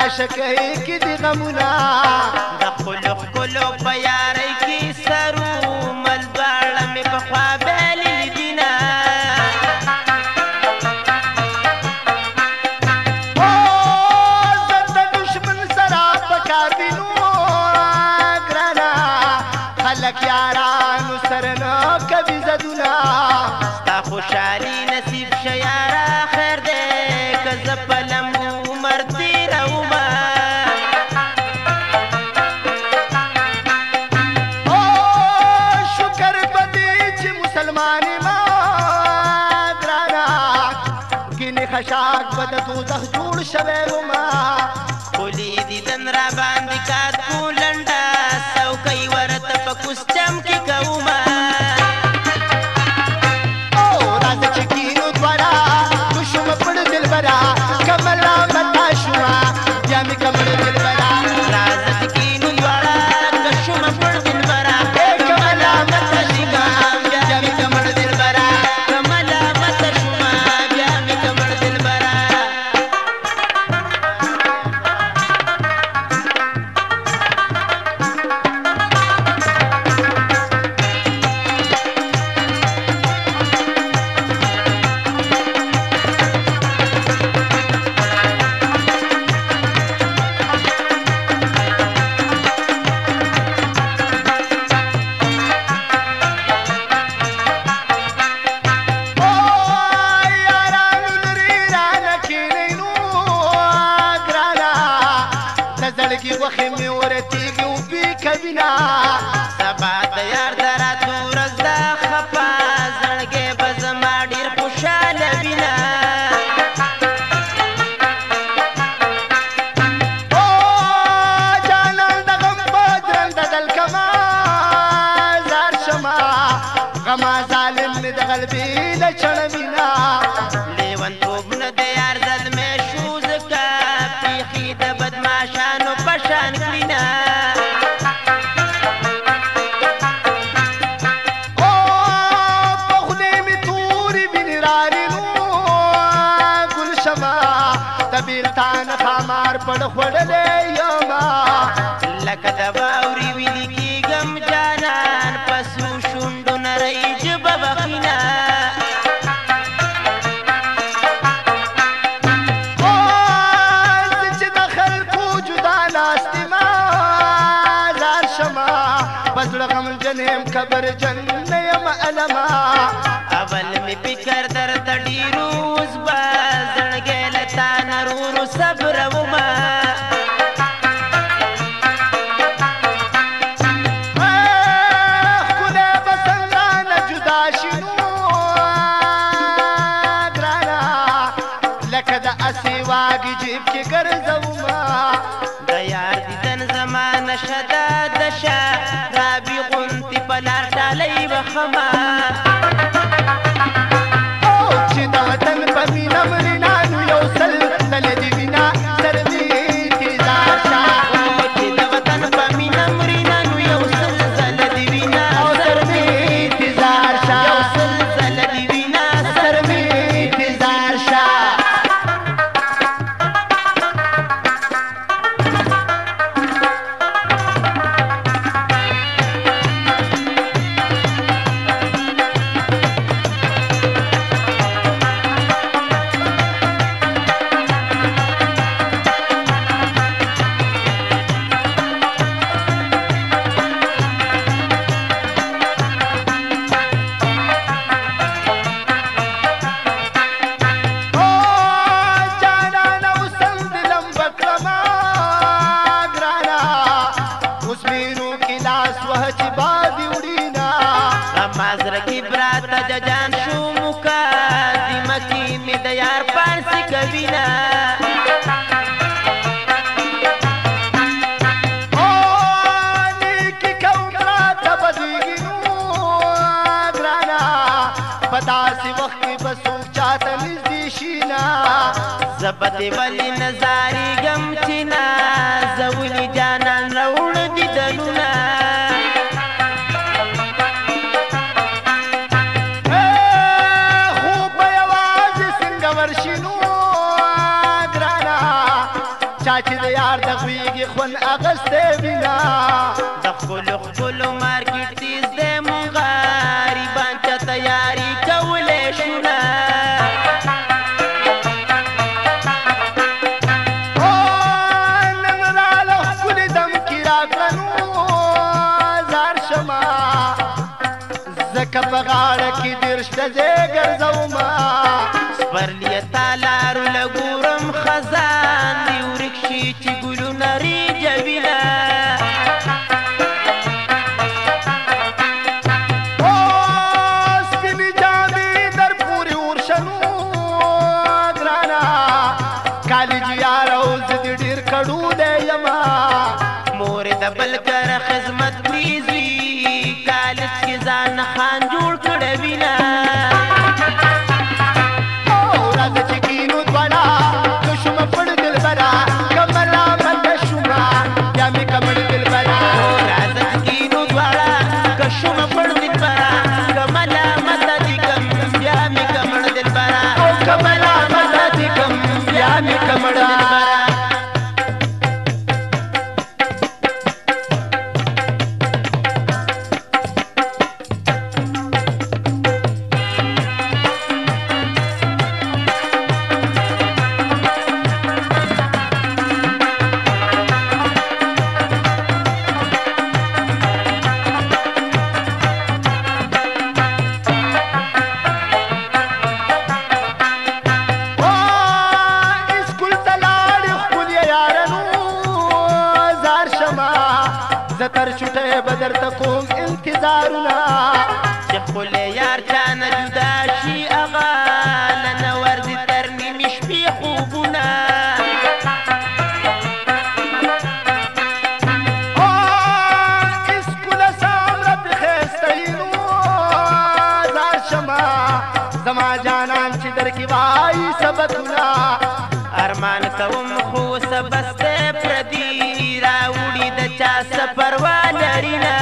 عاشقۍ کې دي غمونه د خلو ښکلو په یارۍ کې سرو مل دواړه مې پخوا بللي دینه زه د دشمن سره په کار وینو ګرانه خلک یارانو سره نه کوي زدونه ستا خوشحالي نصیب شه یاره خیر دی که زه په لمبو عمر تېرومه شکر په دې چې مسلمان ما ګرانه ګینې خشاک به د دوزخ جوړ شوی وما ښکلي دیدن را باندې کات کو لنډه څوکۍ ورته په کوسټم کې کومه راځه چې کینو دواړه دوشمه پړ دلبره کمله متا شوه بیا مې کمړ دلبره راځه چې کینو دواړه کشومه پړ دلبره کمله مته شومه بیا مې کمړ دلبره کمله مته شومه بیا مې کمړ دلبره زړګي وخې مې ورتېږي اوبې کوینه سبا د یار د راتلو ورځ ده خفه زړګی به زما ډېر خوشحاله وینه جانان د غم په درنده دل کما زار شمه غما ظالم مې د غلبې له چړوینه لیونتوب نه د یار زلمی شو ځکه پیښې د بدماشانو په شان کړینه په خولې مې تورې وینې رالینو ګل شمه د بېلتان خامار پړ خوړلی یمه لکه د واورې ویلې کېږم جانان په سرو شونډو نرۍ ژبه بخینه زه چې د خلکو جدا ناست یمه زار شمه په زړه غمجن یم کبرجن نه یم علمه اول مې فکر درته ډېر اوس به زړګی له تا نه ورو صبرومه ښکلی به څنګه نه جدا شي نو ګرانه لکه د اسې واګې جیب کې ګرځومه د یار دیدن زما نشه ده د شرابي غوندې په لار ډالۍ بخمه چې د وطن په مینه مړینانو یو سل تله دې وینا سر مې تیزار شه چې د وطن په مینه مړینانو یو سل ځله دې وینا سر مې تیزار شه یو سل ځله دې وینا سر مې تیزار شه جان شو مقدمه کې مې د یار پانسي کوینه نیکي کوم راته بدېږي نو ګرانه په داسې وخت کې به څوک چاته نږدې شي نه زه به دې ولې نه زارېږم چې نه زه ولې جانان راوړ دیدنونه چا چې د یار د غویږي خوند اغستی وینا د خپلو خپلو مارکېټ تیز دی مونږ غریبان ته تیاري کولی شو نه نن راله ښکلي دم کې راکړنو زار شمه ځکه په غاړه کې دېرش ډزې ګرځومه سپرلیه تا لارو له ګورم خزان دي ورک شي چې ګلونه ریجوینه سپینې جامې در پورې ورشنو ګرانه کالج یار او زه دې ډېر کډولی یمه مورې د بل کره خدمت پریز وي کالج کې ځان خان جوړ کړه وینه راځه چې کینو دواړه که شومه پړ دلبره که ملامته شومه بیا مې کمړ دلبره راځه چې کینو دواړه که شومه پړ دلبره که ملامته دي کم بیا مې کمړ دلبره او که ملامته دي کم بیا مې کمړ دلبره تر چټه بدر ته کوم انتظارونه چې خپل یار چا نه جدا شي اغا لنه ورځي تر نیمې شپې خوبونه اسکوله سامره پې ښایسته نو زار شمه زما جانان چې درکې وایي سبقونه ارمان کوم خو سبسته پردي راوړي د چا سفروا لرينه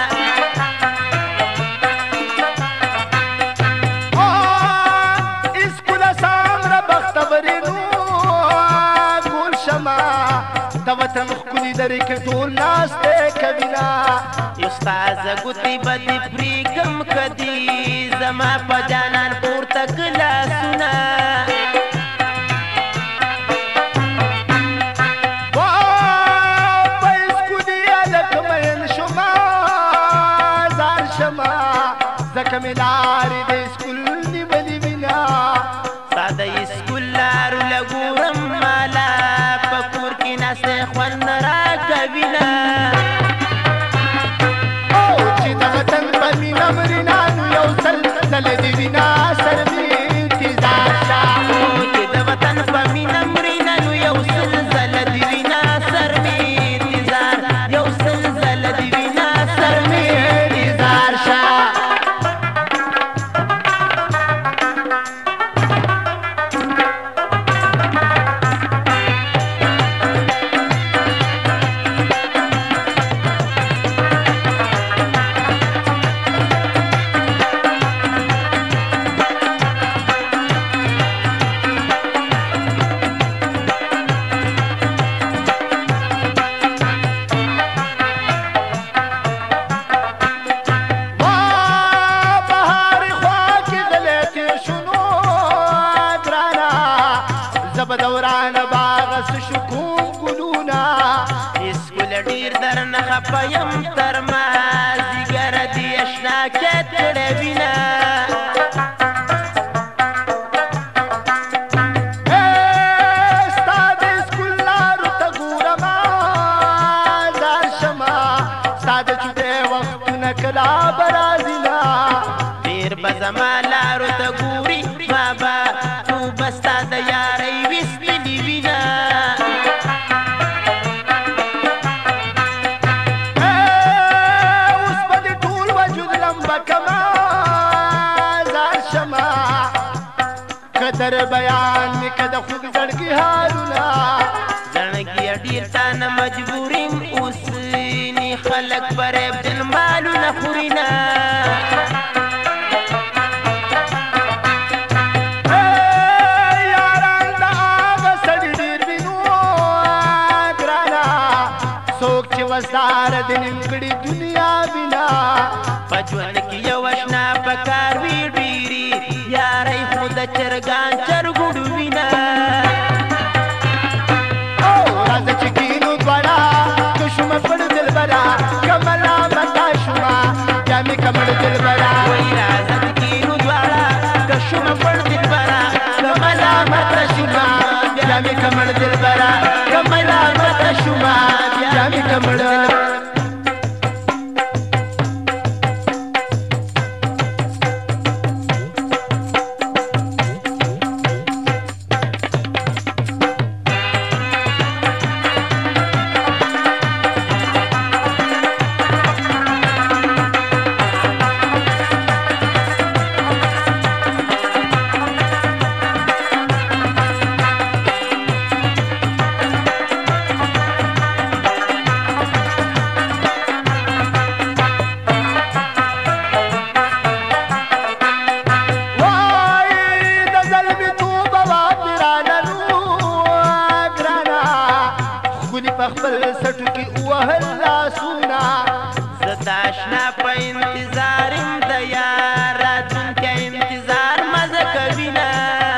اسکوله سامره بختورې نو ګل شمه د وطن ښکلي درې کې ټول ناستې کوینه استاذه ګوتې به دې پرېږدم که دي زما په جانان پورته ګلاسونه ځکه مې لارې د اسکول نیولې وینا ستا د اسکول لارو له ګورم مالا په کور کې ناستې خوند نه راکوینه او چې د وطن په مینه مرینانو یو ځل ځله دې وینا سر مې انتظار شه چې د وطن په مینه مرینانو یو ځل ځله دې وینا سر مې انتظار یو ځل ځله دې وینا سر مې انتظار شه خپایم تر مازدیګر دې اشنا کړه وینا ستا د اسکول لارو ته ګورم زار شمه ستا د چوټې وختونه کله به راځي نه ډېر به زما لارو ته ګوري بابا تو به ستا د یارۍ ویستلي وینا در بیان می که د خوږ زړګي حالونه زړګي ډېر تا نه مجبوریم اوسني خلک فریب دل مالونه خوري نه یاران د هغه سړي ډېر وینو چې وزار د نیمګړې دنیا بنا په ژوند کې یو اشنا پکار وي ډېرې یارۍ خو د چرګان چرګوډو وینه راځه چې کینو دواړه دشمن پر دلبره کملا متا شوما بیا مې کمړ دلبره وای راځه چې کینو دواړه دشمن پر دلبره کملا متا شوما بیا مې کمړ دلبره کملا متا شوما بیا مې کمړ خپل سټو کې وهل لاسونه زه د اشنا په انتظار یم د یار راتلونکی انتظار مزه کوینه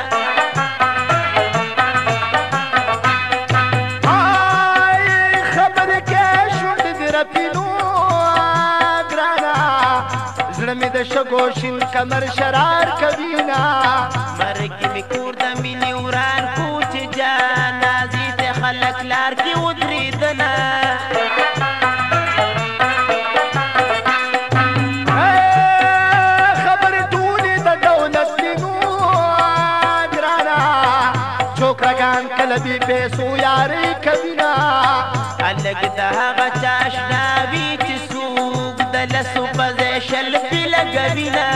خبرې کې شونډې دې رپینو ګرانه زړه مې د شګو شین کمر شرار کوینه مرګ مې کور د مینې وران کو چې جانازې ته خلک لار کې ودرېدنه خبرې ټولې د دولت دینو ګرانه چوکرګان کله بې پیسو یارۍ کوینه هلک د هغه چا اشنا وي چې څوک د لسو په ځای شل پې لګوینه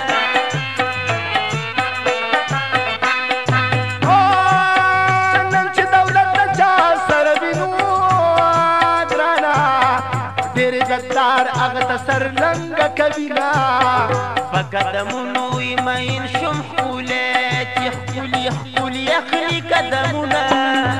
هغه ته سرلنګه کوینه په قدمونو یې مین شم ښکلی چې ښکلي ښکلي اخلي قدمونه